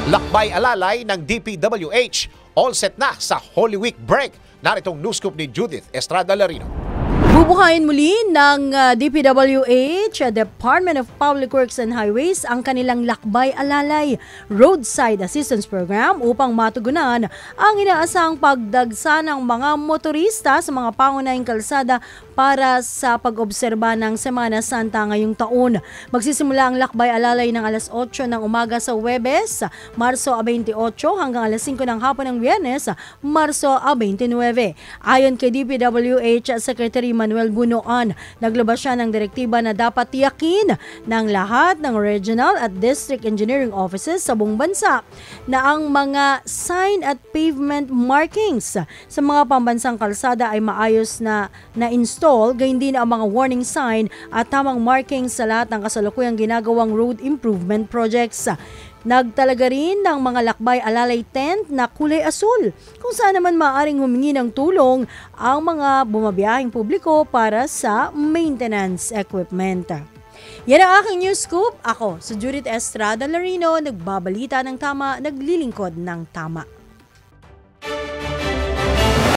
Lakbay alalay ng DPWH, all set na sa Holy Week break. Naritong news scoop ni Judith Estrada Larino. Bubuhayin muli ng DPWH, Department of Public Works and Highways, ang kanilang Lakbay Alalay Roadside Assistance Program upang matugunan ang inaasahang pagdagsa ng mga motorista sa mga pangunahing kalsada para sa pag-obserba ng Semana Santa ngayong taon. Magsisimula ang Lakbay Alalay ng alas 8 ng umaga sa Huwebes, Marso 28 hanggang alas 5 ng hapon ng Biyernes, Marso 29. Ayon kay DPWH Secretary Manuel Bunoan, naglabas siya ng direktiba na dapat tiyakin ng lahat ng regional at district engineering offices sa buong bansa na ang mga sign at pavement markings sa mga pambansang kalsada ay maayos na na-install, gayon din ang mga warning sign at tamang markings sa lahat ng kasalukuyang ginagawang road improvement projects. Nagtalaga rin ng mga lakbay alalay tent na kulay asul kung saan naman maaaring humingi ng tulong ang mga bumabiyahing publiko para sa maintenance equipment. Yan ang aking news scoop. Ako, si Judith Estrada Larino, nagbabalita ng tama, naglilingkod ng tama.